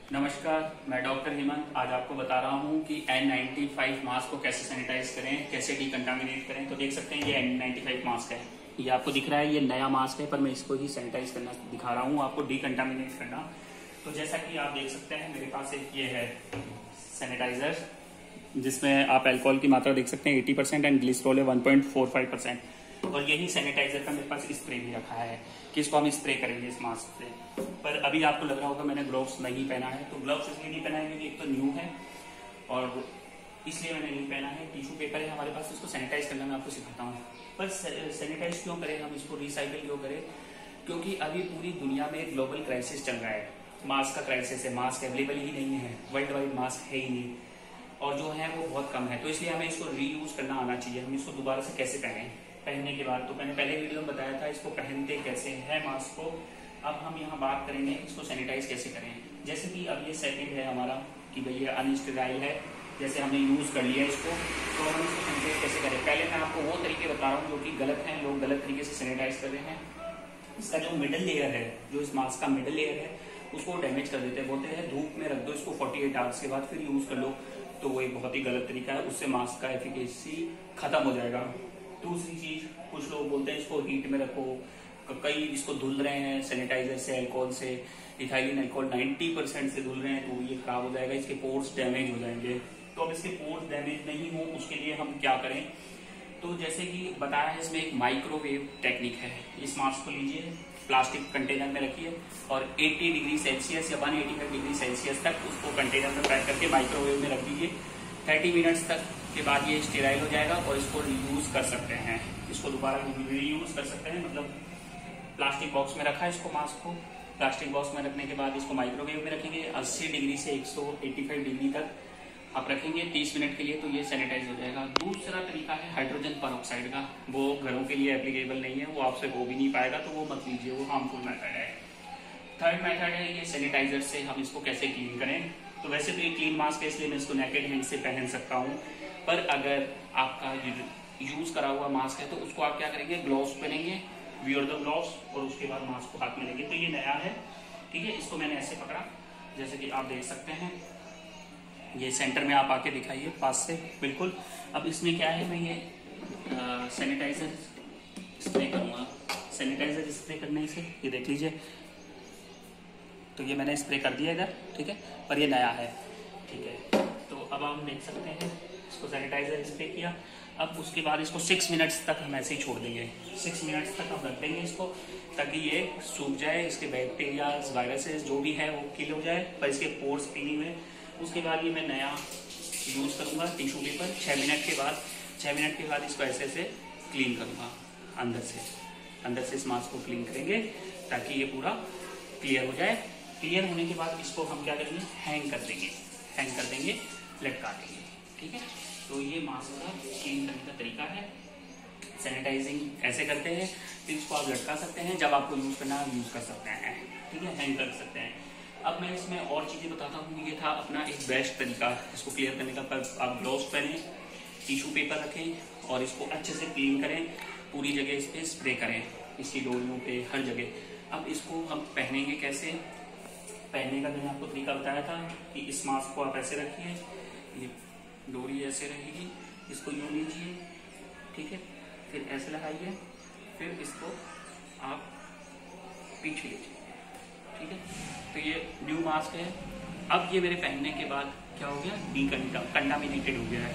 नमस्कार, मैं डॉक्टर हेमंत आज आपको बता रहा हूँ कि N95 मास्क को कैसे सैनिटाइज करें, कैसे डिकंटामिनेट करें। तो देख सकते हैं ये N95 मास्क है। ये आपको दिख रहा है, ये नया मास्क है, पर मैं इसको ही सैनिटाइज करना दिखा रहा हूँ आपको, डिकंटामिनेट करना। तो जैसा कि आप देख सकते हैं मेरे पास एक ये है सैनिटाइजर, जिसमें आप अल्कोहल की मात्रा देख सकते हैं 80% एंड ग्लिसरॉल है 1.45%। और यही सैनिटाइजर का मेरे पास स्प्रे भी रखा है कि इसको हम स्प्रे करेंगे इस मास्क से। पर अभी आपको लग रहा होगा मैंने ग्लव्स नहीं पहना है, तो ग्लव्स इसलिए नहीं पहना है क्योंकि एक तो न्यू है और इसलिए मैंने नहीं पहना है। टिश्यू पेपर है हमारे पास, इसको सैनिटाइज करना मैं आपको सिखाता हूँ। पर सैनिटाइज क्यों करें हम, इसको रिसाइकिल क्यों करें? क्योंकि अभी पूरी दुनिया में ग्लोबल क्राइसिस चल रहा है, मास्क का क्राइसिस है। मास्क अवेलेबल ही नहीं है, वर्ल्ड वाइड मास्क है ही नहीं, और जो है वो बहुत कम है। तो इसलिए हमें इसको रीयूज करना आना चाहिए। हम इसको दोबारा से कैसे पहने, पहनने के बाद तो मैंने पहले वीडियो में बताया था इसको पहनते कैसे है मास्क को। अब हम यहाँ बात करेंगे इसको सैनिटाइज कैसे करें। जैसे कि अब ये सेटिंग है हमारा कि भाई ये अनस्टेराइल है, जैसे हमने यूज कर लिया इसको, तो हम इसको सैनिटाइज कैसे करें। पहले मैं आपको वो तरीके बता रहा हूँ जो कि गलत है, लोग गलत तरीके से सैनिटाइज कर रहे हैं। इसका जो मिडल लेयर है, जो इस मास्क का मिडल लेयर है, उसको डैमेज कर देते हैं। बोलते हैं धूप में रख दो इसको 48 आवर्स के बाद फिर यूज कर लो, तो वो एक बहुत ही गलत तरीका है। उससे मास्क का एफिकेसी खत्म हो जाएगा। दूसरी चीज, कुछ लोग बोलते हैं इसको हीट में रखो, कई इसको धुल रहे हैं सैनिटाइजर से, अल्कोहल से, इथाइलिन अल्कोहल 90% से धुल रहे हैं, तो ये खराब हो जाएगा, इसके पोर्स डैमेज हो जाएंगे। तो अब इसके पोर्स डैमेज नहीं हो उसके लिए हम क्या करें। तो जैसे कि बताया है इसमें एक माइक्रोवेव टेक्निक है। इस मास्क को लीजिए, प्लास्टिक कंटेनर में रखिए और 80 डिग्री सेल्सियस या 185 डिग्री सेल्सियस तक उसको कंटेनर में पैक करके माइक्रोवेव में रख दीजिए। 30 मिनट्स तक के बाद ये स्टेराइल हो जाएगा और इसको रीयूज कर सकते हैं। इसको दोबारा रीयूज कर सकते हैं, मतलब प्लास्टिक बॉक्स में रखा है इसको, मास्क को प्लास्टिक बॉक्स में रखने के बाद इसको माइक्रोवेव में रखेंगे 80 डिग्री से 185 डिग्री तक आप रखेंगे 30 मिनट के लिए, तो ये सैनिटाइज हो जाएगा। दूसरा तरीका है हाइड्रोजन परऑक्साइड का, वो घरों के लिए एप्लीकेबल नहीं है, वो आपसे हो भी नहीं पाएगा, तो वो मत लीजिए, वो हार्मफुल मेथड है। थर्ड मेथड है ये सैनिटाइजर से हम इसको कैसे क्लीन करें। तो वैसे तो ये क्लीन मास्क है इसलिए मैं इसको नेकेड हैंड से पहन सकता हूँ, पर अगर आपका यूज करा हुआ मास्क है तो उसको आप क्या करेंगे, ग्लोव्स पहनेंगे, वियर द ग्लोव्स, और उसके बाद मास्क को हाथ में लेंगे। तो ये नया है, ठीक है। इसको मैंने ऐसे पकड़ा, जैसे कि आप देख सकते हैं, ये सेंटर में आप आके दिखाइए पास से, बिल्कुल। अब इसमें क्या है, मैं ये सैनिटाइजर स्प्रे करूँगा। सैनिटाइजर स्प्रे करने से ये देख लीजिए, तो ये मैंने स्प्रे कर दिया इधर, ठीक है, पर ये नया है, ठीक है। तो अब हम देख सकते हैं इसको सैनिटाइजर स्प्रे किया। अब उसके बाद इसको 6 मिनट्स तक हम ऐसे ही छोड़ देंगे। 6 मिनट्स तक हम रख देंगे इसको, ताकि ये सूख जाए, इसके बैक्टीरिया वायरसेस जो भी है वो किल हो जाए, पर इसके पोर्स पीनी हुए। उसके बाद ये मैं नया यूज करूंगा टिश्यू पेपर। 6 मिनट के बाद इसको ऐसे ऐसे क्लीन करूंगा अंदर से इस मास्क को क्लीन करेंगे ताकि ये पूरा क्लियर हो जाए। क्लियर होने के बाद इसको हम क्या करेंगे, हैंग कर देंगे, लटका देंगे, ठीक है। तो ये मास्क का क्लीन करने का तरीका है। सैनिटाइजिंग ऐसे करते हैं, फिर इसको आप लटका सकते हैं, जब आपको यूज करना है यूज कर सकते हैं, ठीक है, हैंग कर सकते हैं। अब मैं इसमें और चीजें बताता हूँ। ये था अपना एक बेस्ट तरीका इसको क्लियर करने का। पर आप ग्लोव्स पहने, टिश्यू पेपर रखें और इसको अच्छे से क्लीन करें, पूरी जगह इस पर स्प्रे करें, इसकी डोरियों पे, हर जगह। अब इसको हम पहनेंगे कैसे, पहनने का मैंने आपको तरीका बताया था कि इस मास्क को आप ऐसे रखिए, ये डोरी ऐसे रहेगी, इसको यूं लीजिए, ठीक है, फिर ऐसे लगाइए, फिर इसको आप पीछे लीजिए, ठीक है। तो ये न्यू मास्क है। अब ये मेरे पहनने के बाद क्या हो गया, कंटामिनेटेड हो गया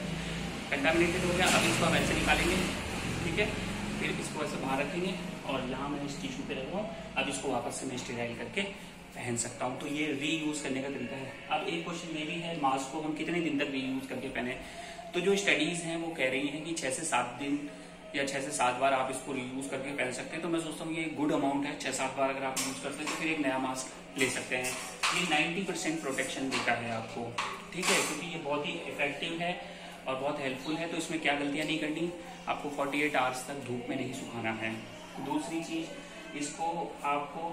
है। अब इसको हम ऐसे निकालेंगे, ठीक है, फिर इसको ऐसे बाहर रखेंगे और यहाँ मैं इस टिश्यू पे रख रहा हूँ। अब इसको वापस से मैं स्टेराइल करके पहन सकता हूँ। तो ये रीयूज करने का तरीका है। अब एक क्वेश्चन ये भी है, मास्क को हम कितने दिन तक रीयूज करके पहने। तो जो स्टडीज हैं वो कह रही हैं कि 6 से 7 दिन या 6 से 7 बार आप इसको रीयूज करके पहन सकते हैं। तो मैं सोचता हूँ ये गुड अमाउंट है। 6-7 बार अगर आप यूज करते हैं तो फिर एक नया मास्क ले सकते हैं। ये 90% प्रोटेक्शन देता है आपको, ठीक है, क्योंकि ये बहुत ही इफेक्टिव है और बहुत हेल्पफुल है। तो इसमें क्या गलतियां नहीं करनी, आपको 48 आवर्स तक धूप में नहीं सुखाना है। दूसरी चीज, इसको आपको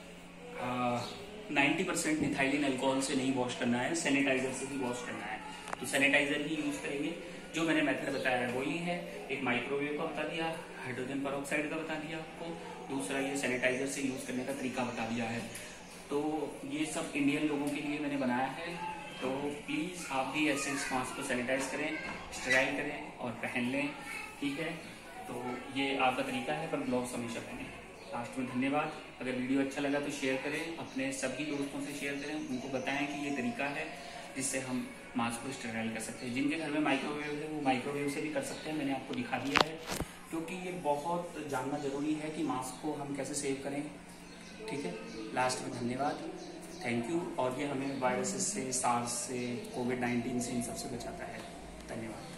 90% इथाइलिन अल्कोहल से नहीं वॉश करना है, सैनिटाइजर से ही वॉश करना है। तो सैनिटाइजर ही यूज करेंगे। जो मैंने मेथड बताया है वही है। एक माइक्रोवेव का बता दिया, हाइड्रोजन परऑक्साइड का बता दिया आपको, दूसरा ये सैनिटाइजर से यूज करने का तरीका बता दिया है। तो ये सब इंडियन लोगों के लिए मैंने बनाया है। तो प्लीज़ आप भी ऐसे इस मास्क को सैनिटाइज करें, स्टेराइल करें और पहन लें, ठीक है। तो ये आपका तरीका है, पर ग्लव्स हमेशा पहनें। लास्ट में धन्यवाद। अगर वीडियो अच्छा लगा तो शेयर करें, अपने सभी दोस्तों से शेयर करें, उनको बताएं कि ये तरीका है जिससे हम मास्क को स्टेराइल कर सकते हैं। जिनके घर में माइक्रोवेव है वो माइक्रोवेव से भी कर सकते हैं, मैंने आपको दिखा दिया है। क्योंकि ये बहुत जानना जरूरी है कि मास्क को हम कैसे सेव करें, ठीक है। लास्ट में धन्यवाद, थैंक यू। और ये हमें वायरसेस से, सार्स से, कोविड-19 से, इन सबसे बचाता है। धन्यवाद।